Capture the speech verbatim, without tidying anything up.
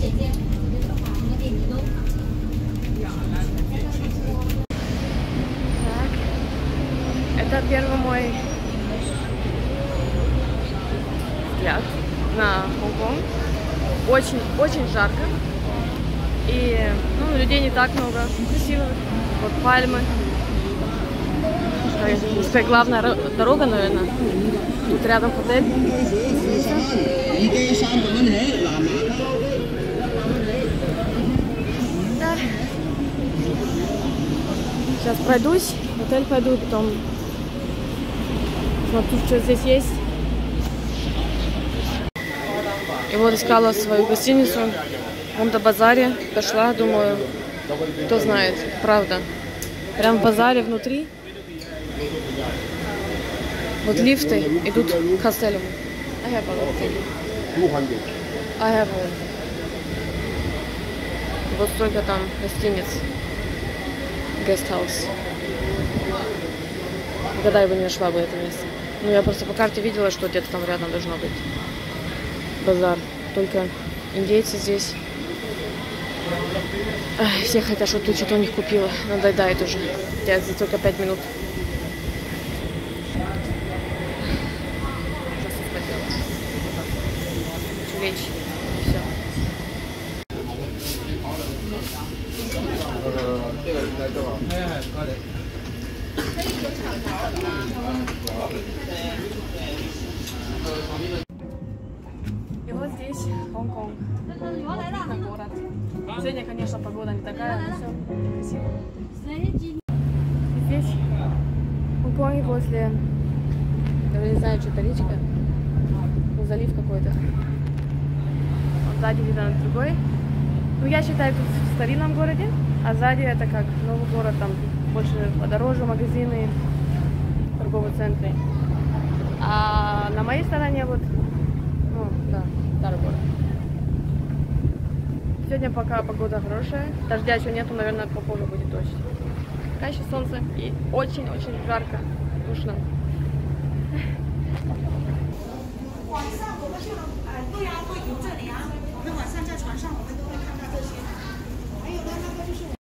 Это первый мой взгляд на Гонконг. Очень, очень жарко. И ну, людей не так много. Красиво. Вот пальмы. Теперь главная дорога, наверное. Тут рядом отель. Да. Сейчас пройдусь, в отель пойду, потом смотрю, что здесь есть. И вот искала свою гостиницу в каком-то базаре. Дошла, думаю, кто знает, правда. Прям в базаре внутри. Вот лифты идут к хостелю. I have a lot. I have a... Вот столько там гостиниц. Гестхаус. Никогда я бы не нашла бы это место. Ну, я просто по карте видела, что где-то там рядом должно быть базар. Только индейцы здесь. Ай, все хотят, чтобы ты что-то у них купила. Надоедает уже. Я здесь только пять минут. Лечь. И все. И вот здесь Гонконг. На город. Сегодня, конечно, погода не такая, но все красиво. И здесь в Гонконге возле, я не знаю, что-то речка, ну, залив какой-то. Вот сзади видно другой. Ну, я считаю, тут в старинном городе, а сзади это как новый город, там больше подороже, магазины, торговые центры. А на моей стороне вот, ну, да, старый город. Сегодня пока погода хорошая, дождя еще нету, наверное, попозже будет дождь. Пока еще солнце и очень-очень жарко, душно.